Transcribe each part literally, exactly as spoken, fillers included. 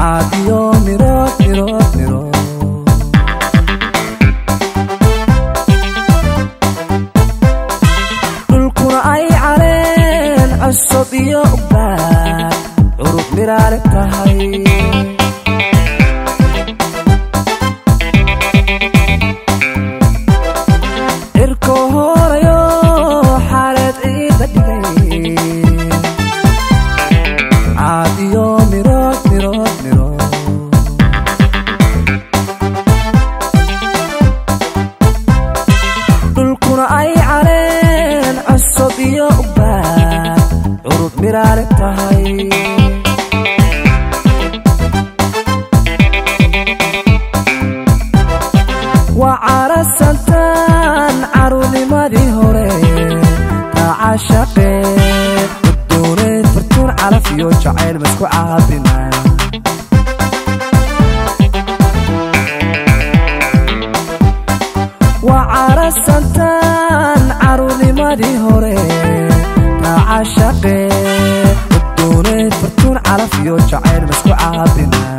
عاديو ميروت ميروت ميروت دلكنا أي علين عصب يقبل عروق مرارك تهي إركو هوريو حالة إيدا دي عاديو ميروت ميروت ميروت دلكنا أي علين عصب يقبل عروق مرارك تهي وعرسنتان عروني مادي هوري تعاشقي بدوني فرتون على فيو جعيل مسكو عابنا وعرسنتان عروني مادي هوري تعاشقي بدوني فرتون على فيو جعيل مسكو عابنا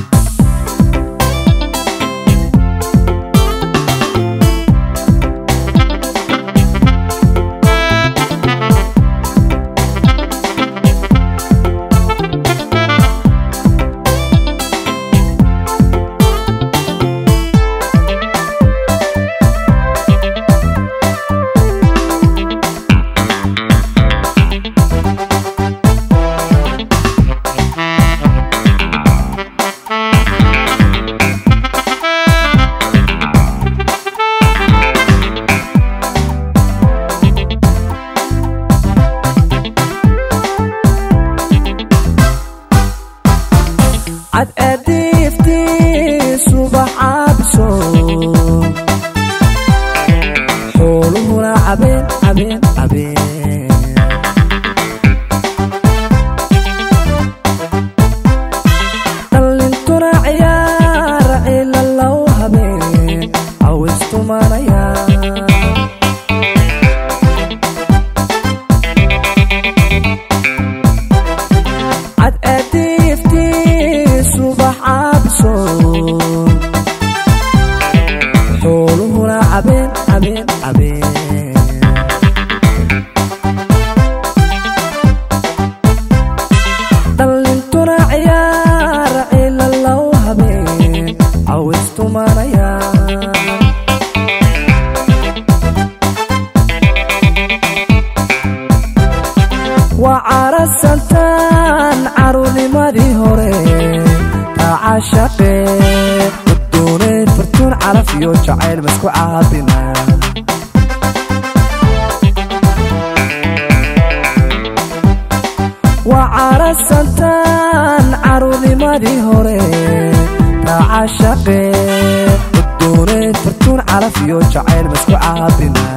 عد أديفتي صبح عبسو حولهنا عبين عبين عبين دلنتنا عيار إلا الله هبين عوزتو مريار عد أديفتي صبح عبسون حولهنا عبين عبين عبين دلنتنا عيار إلا الله هبين عوزتو مريار وعرسنتان عروني مادي هوري تعاشقي بدوني فرتون على فيو جعيل مسكو عابنا وعرسنتان عروني مادي هوري تعاشقي بدوني فرتون على فيو جعيل مسكو عابنا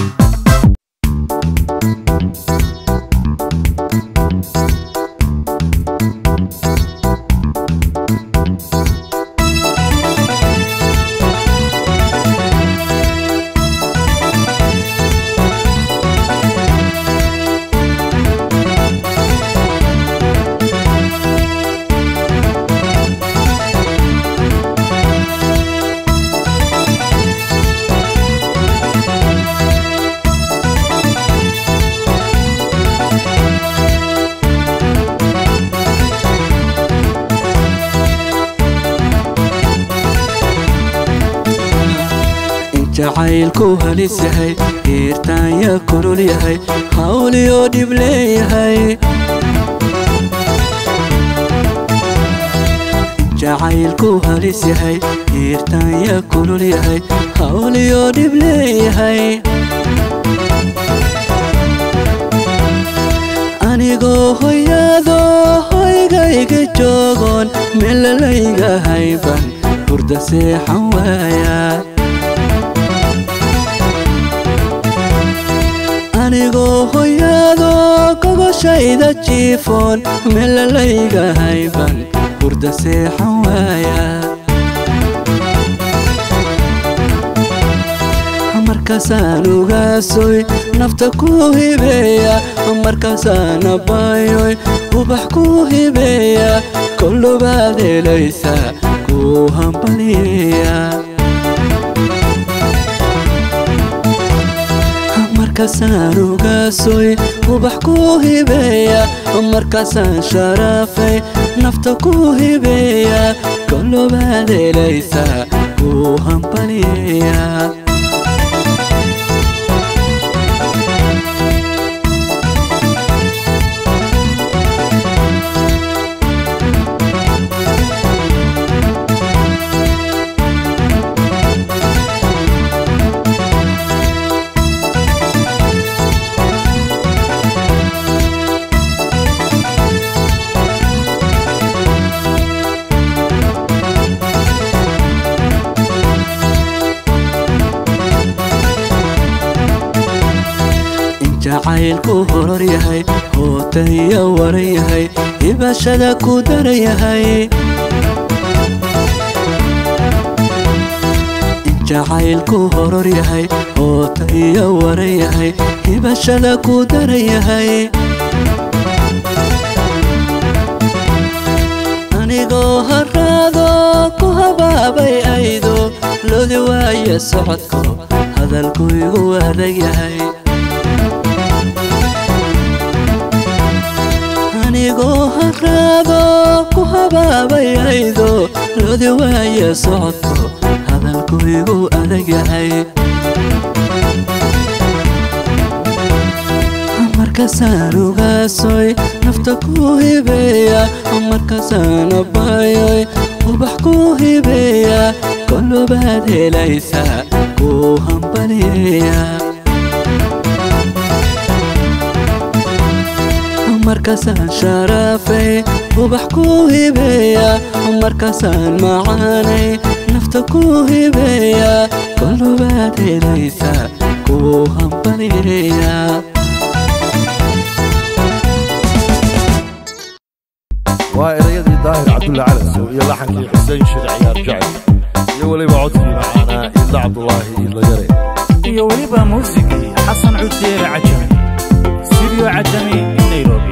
jacaylku halis yahay heertaan ya kulul yahay hawliyo dhib leeyahay jacaylku halis yahay heertaan ya kulul yahay hawliyo dhib leeyahay anigoo hoyado hoygayga joogoon meelalayga hayban hurda seexan waaya anigoo hoyado gobashayda jiifoon meelalayga hayban hurda seexan waaya markaasaan ugaasoy nafta ku hibeeya markaasaan abbaayoy وبحكو هبية كل بالي ليس كوهم بلية مركزان وقاسوي وبحكو هبية مركزان شرفي نفتكو هبية كل بالي ليس كوهم بلية jacaylku horor yahay hootaya waran yahay hibashada ku daran yahay jacaylku horor yahay hootaya waran yahay hibashada ku daran yahay anigoo harraado ku habaabay aydo lodi waaye socodko hadalku igu adag yahay anigoo harraado ku habaabay aydo lodi waaye socodko hadalku igu adag yahay markaasaan ugaasoy nafta ku hibeeya markaasaan abaayoy ubax ku hibeeya kolobaad helaysa ku hambaliya markaasaan sharafay ubax ku hibeeya markaasaan macaanay nafta ku hibeeya kolobaad helaysa ku hambaliya وإريدي ظاهر عبد الله علس ويا لحنكي حسين شرعي أرجعي يا ولي بعودكي معانا إلا عبد الله إلا جري يا ولي موسيقي حسن عتير عجمي سيريو عجمي نيروبي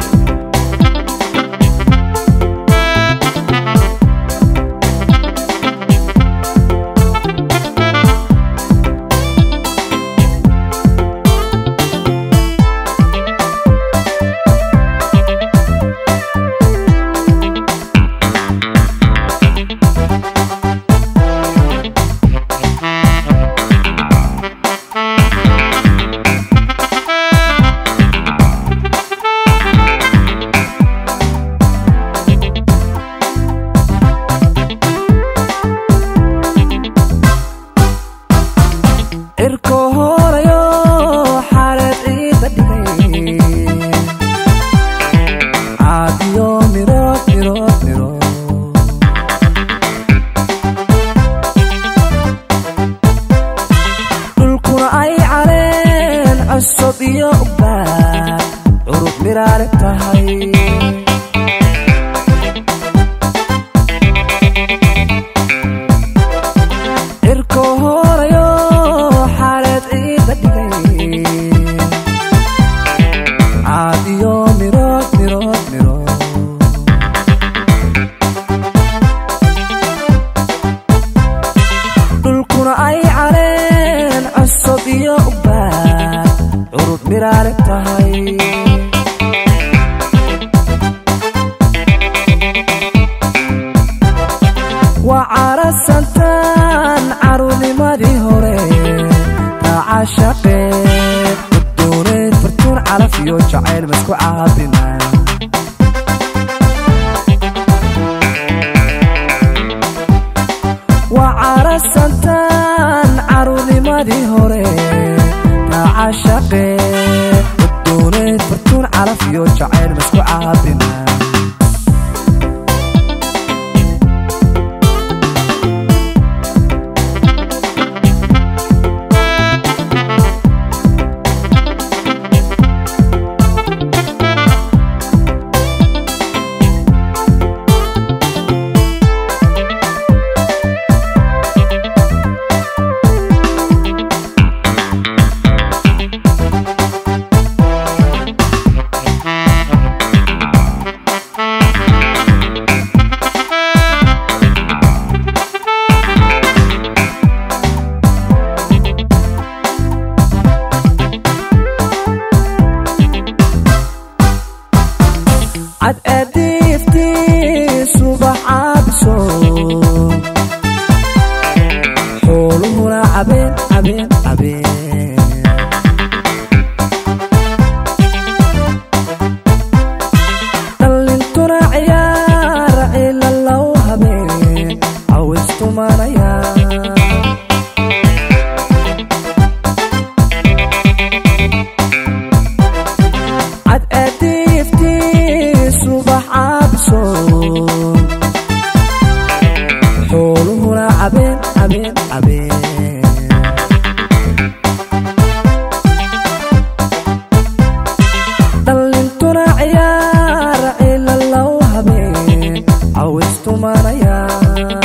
cayaarayaan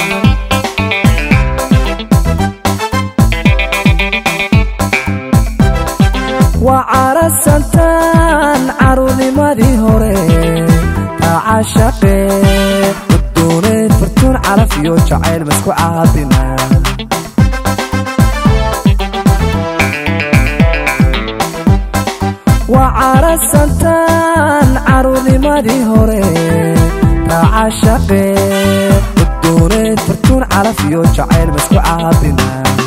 waa carasantaan caruurnimadii hore ka caashaqee udooneed fartuun calaf iyo jacayl masku caabina waa carasantaan caruurnimadii hore ka caashaqee udooneed fartuun calaf iyo jacayl masku caabina